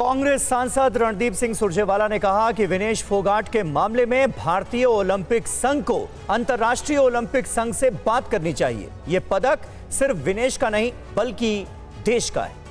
कांग्रेस सांसद रणदीप सिंह सुरजेवाला ने कहा कि विनेश फोगाट के मामले में भारतीय ओलंपिक संघ को अंतर्राष्ट्रीय ओलंपिक संघ से बात करनी चाहिए। यह पदक सिर्फ विनेश का नहीं बल्कि देश का है।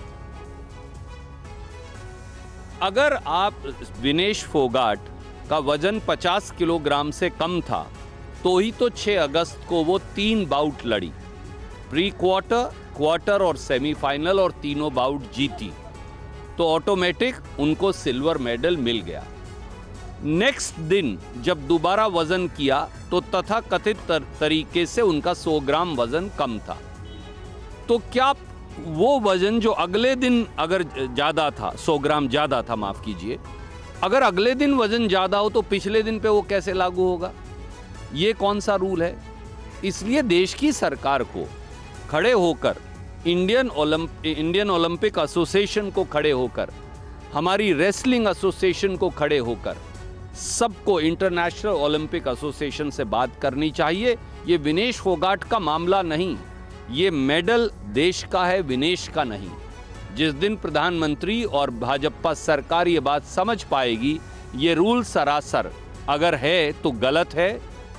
अगर आप विनेश फोगाट का वजन 50 किलोग्राम से कम था तो ही तो 6 अगस्त को वो 3 बाउट लड़ी, प्री क्वार्टर, क्वार्टर और सेमीफाइनल, और तीनों बाउट जीती, तो ऑटोमेटिक उनको सिल्वर मेडल मिल गया। नेक्स्ट दिन जब दोबारा वजन किया तो तथाकथित तरीके से उनका 100 ग्राम वजन कम था। तो क्या वो वजन जो अगले दिन अगर ज्यादा था, 100 ग्राम ज्यादा था, माफ कीजिए, अगर अगले दिन वजन ज्यादा हो तो पिछले दिन पे वो कैसे लागू होगा? ये कौन सा रूल है? इसलिए देश की सरकार को खड़े होकर, इंडियन ओलंपिक एसोसिएशन को खड़े होकर, हमारी रेसलिंग एसोसिएशन को खड़े होकर, सबको इंटरनेशनल ओलंपिक एसोसिएशन से बात करनी चाहिए। ये विनेश फोगाट का मामला नहीं, ये मेडल देश का है, विनेश का नहीं। जिस दिन प्रधानमंत्री और भाजपा सरकार ये बात समझ पाएगी, ये रूल सरासर अगर है तो गलत है।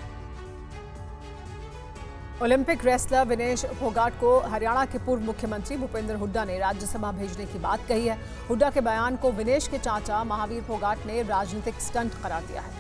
ओलंपिक रेसलर विनेश फोगाट को हरियाणा के पूर्व मुख्यमंत्री भूपेंद्र हुड्डा ने राज्यसभा भेजने की बात कही है। हुड्डा के बयान को विनेश के चाचा महावीर फोगाट ने राजनीतिक स्टंट करार दिया है।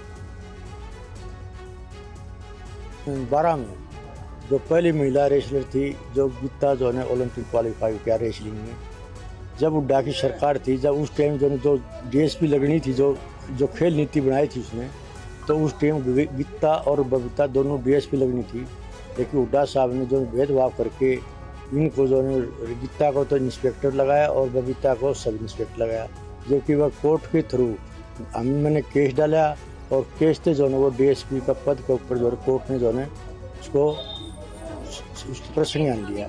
12 में जो पहली महिला रेसलर थी, जो गीता जो ने ओलंपिक क्वालिफाई किया रेसलिंग में, जब हुड्डा की सरकार थी, जब उस टाइम जो डीएसपी लगनी थी, जो खेल नीति बनाई थी उसने, तो उस टाइम गीता और बबीता दोनों डीएसपी लगनी थी। लेकिन हुड्डा साहब ने जो भेदभाव करके इनको जो ने गीता को तो इंस्पेक्टर लगाया और बबीता को सब इंस्पेक्टर लगाया, जबकि वह कोर्ट के थ्रू मैंने केस डाला और केस से जो है वो डीएसपी का पद के ऊपर जो कोर्ट ने जो है उसको प्रश्न दिया।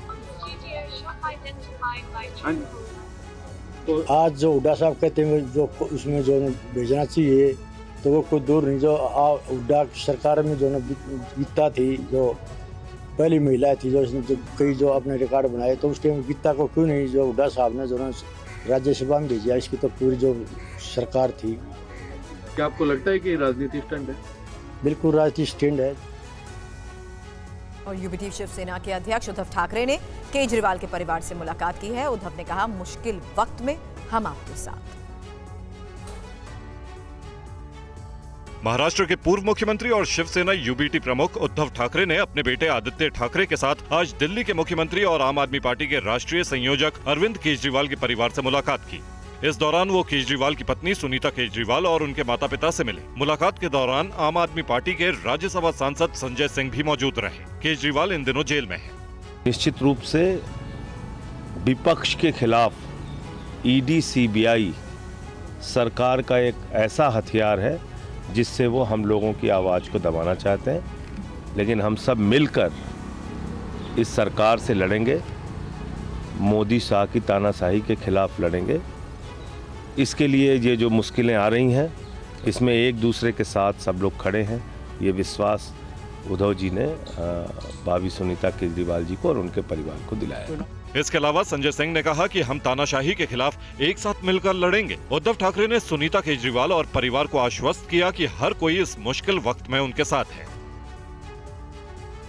तो आज जो हुड्डा साहब कहते हैं जो उसमें जो भेजना चाहिए, तो वो कोई दूर नहीं। जो हुड्डा सरकार में जो गीता थी, जो पहली महिला थी, जो कई जो अपने रिकॉर्ड बनाए, तो उस टाइम गीता को क्यों नहीं जो हुड्डा साहब ने जो राज्यसभा में भेजा? इसकी तो पूरी जो सरकार थी। क्या आपको लगता है कि राजनीति स्टंट है? बिल्कुल राजनीति स्टंट है। और यूबीटी शिवसेना के अध्यक्ष उद्धव ठाकरे ने केजरीवाल के परिवार से मुलाकात की है। उद्धव ने कहा, मुश्किल वक्त में हम आपके साथ। महाराष्ट्र के पूर्व मुख्यमंत्री और शिवसेना यूबीटी प्रमुख उद्धव ठाकरे ने अपने बेटे आदित्य ठाकरे के साथ आज दिल्ली के मुख्यमंत्री और आम आदमी पार्टी के राष्ट्रीय संयोजक अरविंद केजरीवाल के परिवार से मुलाकात की। इस दौरान वो केजरीवाल की पत्नी सुनीता केजरीवाल और उनके माता पिता से मिले। मुलाकात के दौरान आम आदमी पार्टी के राज्यसभा सांसद संजय सिंह भी मौजूद रहे। केजरीवाल इन दिनों जेल में हैं। निश्चित रूप से विपक्ष के खिलाफ ईडी सीबीआई सरकार का एक ऐसा हथियार है जिससे वो हम लोगों की आवाज़ को दबाना चाहते हैं, लेकिन हम सब मिलकर इस सरकार से लड़ेंगे, मोदी शाह की तानाशाही के खिलाफ लड़ेंगे। इसके लिए ये जो मुश्किलें आ रही हैं, इसमें एक दूसरे के साथ सब लोग खड़े हैं। ये विश्वास उद्धव जी ने भाभी सुनीता केजरीवाल जी को और उनके परिवार को दिलाया। इसके अलावा संजय सिंह ने कहा कि हम तानाशाही के खिलाफ एक साथ मिलकर लड़ेंगे। उद्धव ठाकरे ने सुनीता केजरीवाल और परिवार को आश्वस्त किया कि हर कोई इस मुश्किल वक्त में उनके साथ है।